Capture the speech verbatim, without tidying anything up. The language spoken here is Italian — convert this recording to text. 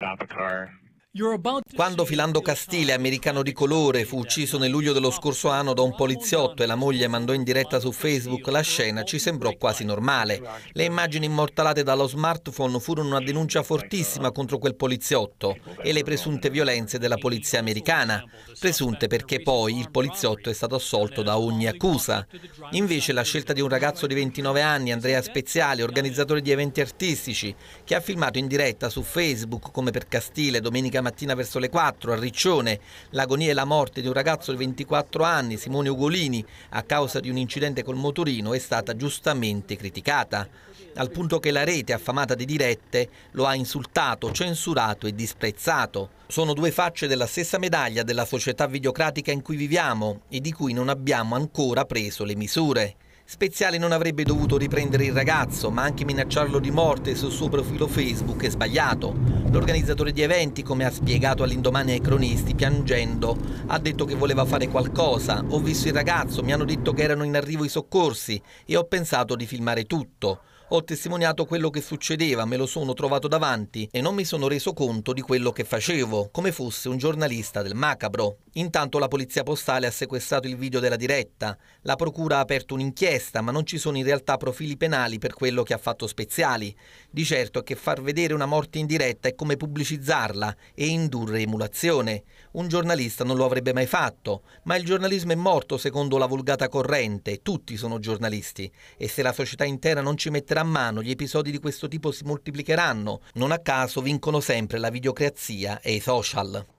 Quando Philando Castile, americano di colore, fu ucciso nel luglio dello scorso anno da un poliziotto e la moglie mandò in diretta su Facebook la scena, ci sembrò quasi normale. Le immagini immortalate dallo smartphone furono una denuncia fortissima contro quel poliziotto e le presunte violenze della polizia americana. Presunte perché poi il poliziotto è stato assolto da ogni accusa. Invece la scelta di un ragazzo di ventinove anni, Andrea Speziale, organizzatore di eventi artistici, che ha filmato in diretta su Facebook, come per Castile, domenica mattina verso le quattro a Riccione, l'agonia e la morte di un ragazzo di ventiquattro anni, Simone Ugolini, a causa di un incidente col motorino, è stata giustamente criticata, al punto che la rete affamata di dirette lo ha insultato, censurato e disprezzato. Sono due facce della stessa medaglia della società videocratica in cui viviamo e di cui non abbiamo ancora preso le misure. Speziale non avrebbe dovuto riprendere il ragazzo, ma anche minacciarlo di morte sul suo profilo Facebook è sbagliato. L'organizzatore di eventi, come ha spiegato all'Indomani ai cronisti, piangendo, ha detto che voleva fare qualcosa. Ho visto il ragazzo, mi hanno detto che erano in arrivo i soccorsi e ho pensato di filmare tutto. Ho testimoniato quello che succedeva, me lo sono trovato davanti e non mi sono reso conto di quello che facevo, come fosse un giornalista del macabro. Intanto la polizia postale ha sequestrato il video della diretta. La procura ha aperto un'inchiesta, ma non ci sono in realtà profili penali per quello che ha fatto Speziali. Di certo è che far vedere una morte in diretta è come pubblicizzarla e indurre emulazione. Un giornalista non lo avrebbe mai fatto, ma il giornalismo è morto secondo la vulgata corrente, tutti sono giornalisti e se la società intera non ci metterà a mano gli episodi di questo tipo si moltiplicheranno. Non a caso vincono sempre la videocrazia e i social.